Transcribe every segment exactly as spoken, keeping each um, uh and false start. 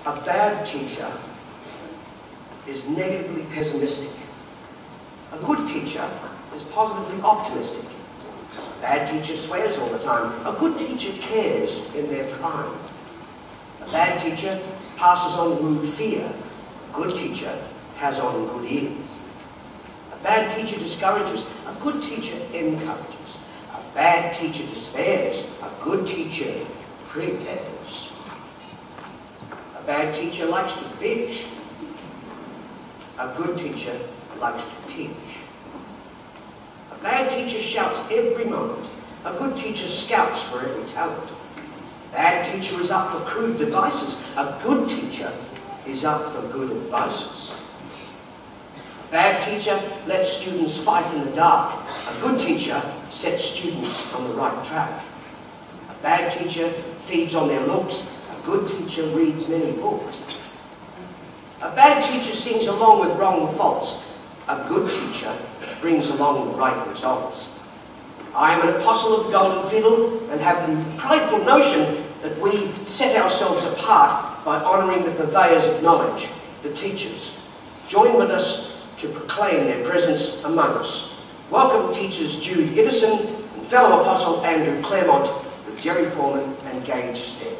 A bad teacher is negatively pessimistic. A good teacher is positively optimistic. A bad teacher swears all the time. A good teacher cares in their prime. A bad teacher passes on rude fear. A good teacher has on good ears. A bad teacher discourages. A good teacher encourages. A bad teacher despairs. A good teacher prepares. A bad teacher likes to bitch. A good teacher likes to teach. A bad teacher shouts every moment. A good teacher scouts for every talent. A bad teacher is up for crude devices. A good teacher is up for good advices. A bad teacher lets students fight in the dark. A good teacher sets students on the right track. A bad teacher feeds on their looks. A good teacher reads many books. A bad teacher sings along with wrong faults. A good teacher brings along the right results. I am an apostle of the golden fiddle and have the prideful notion that we set ourselves apart by honouring the purveyors of knowledge, the teachers. Join with us to proclaim their presence among us. Welcome teachers Jude, Iddison, and fellow apostle Andrew Clermont with Jerry Foreman and Gage Stead.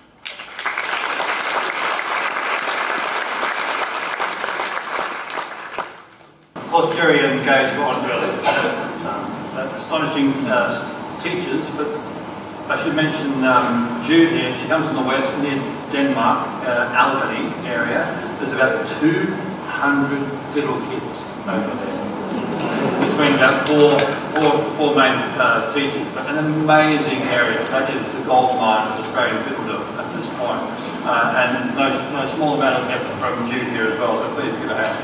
Of course, Jerry and Gage were on earlier. Uh, astonishing uh, teachers, but I should mention um, Jude here. She comes from the west, near Denmark, uh, Albany area. There's about two hundred fiddle kids over there. Between about four, four, four main uh, teachers, but an amazing area. That is the gold mine of Australian fiddledom at this point. Uh, and no, no small amount of effort from Jude here as well, so please give a hand.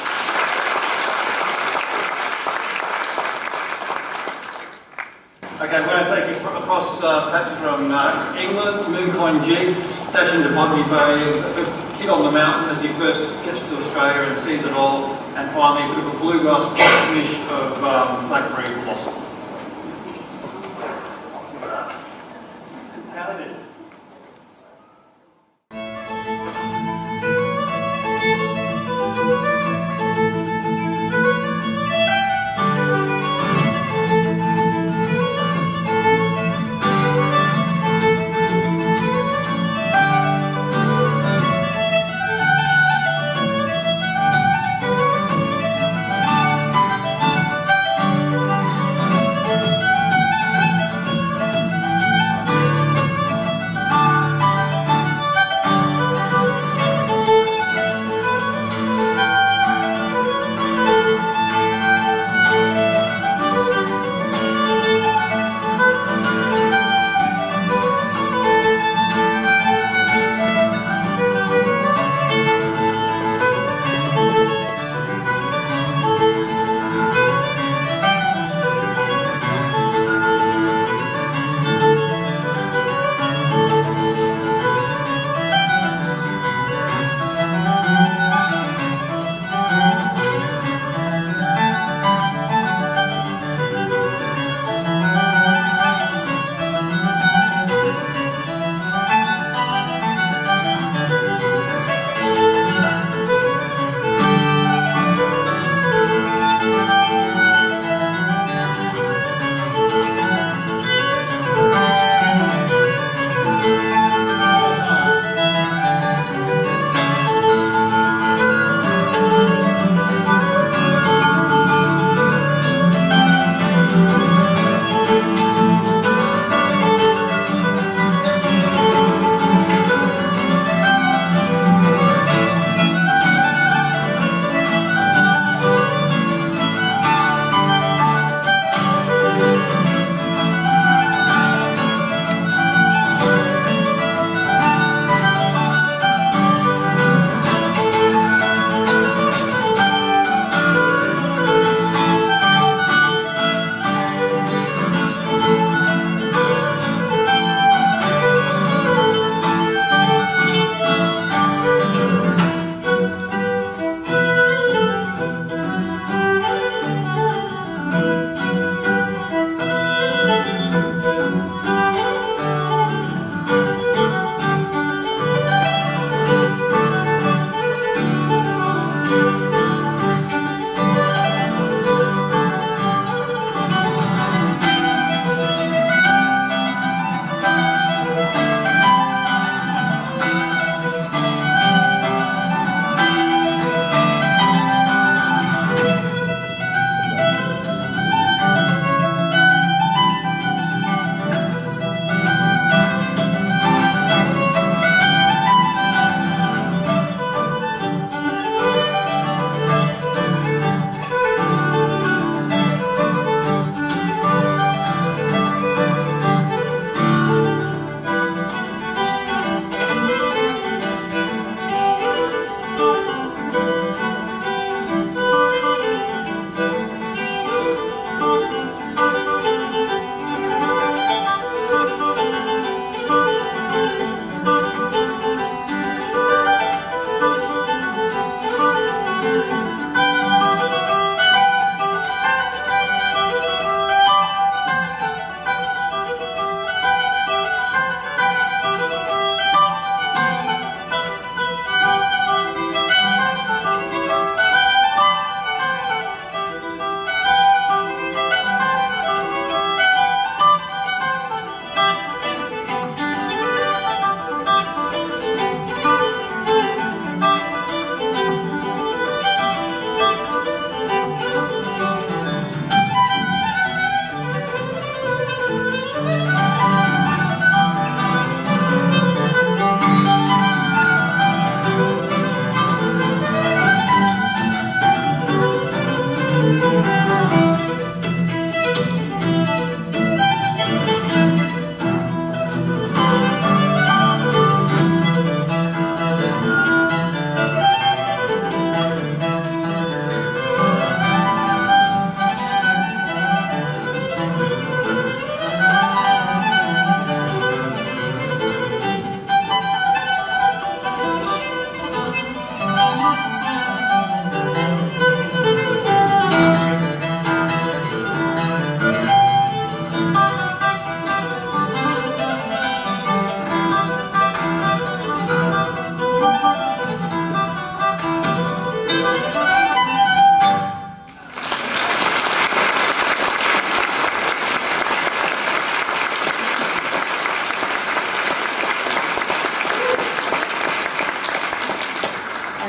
Okay, we're going to take you across uh, perhaps from uh, England, Mooncoin Jude, dash into Botany Bay, a kid on the mountain as he first gets to Australia and sees it all, and finally a bit of a bluegrass finish of um, blackberry blossom. How it is.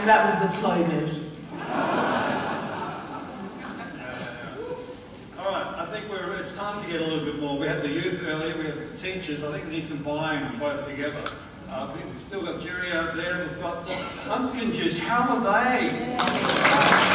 And that was the slow version. All right, I think we're, it's time to get a little bit more. We had the youth earlier, we have the teachers. I think we need to combine them both together. Uh, we've still got Jerry out there. We've got the pumpkin juice. How are they?